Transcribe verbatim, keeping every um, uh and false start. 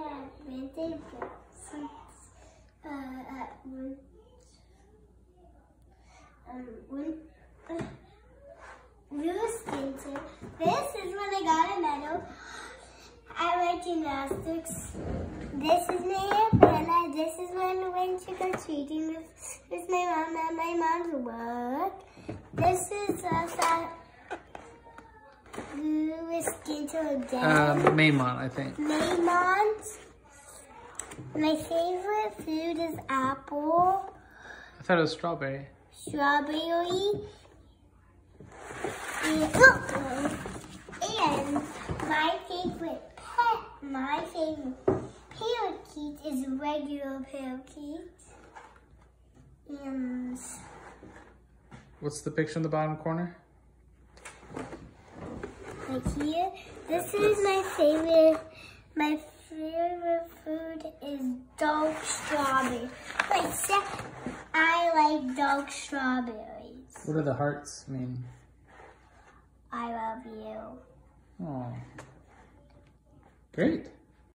at birthday uh, at one, um, one, uh, Ruth Skinton. This is when I got a medal at my gymnastics. This is my umbrella. This is when I went to go treating with, with my mom at my mom's work. This is us at Ruth Skinton again. Um, Maymont, I think. Maymont. My favorite food is apple. I thought it was strawberry. Strawberry. And, oh, and my favorite pet, my favorite parakeet is regular parakeet. And What's the picture in the bottom corner? right here, this is my favorite, my favorite food is dark strawberry. Like, I like dark strawberries. What do the hearts mean? I love you. Oh, great.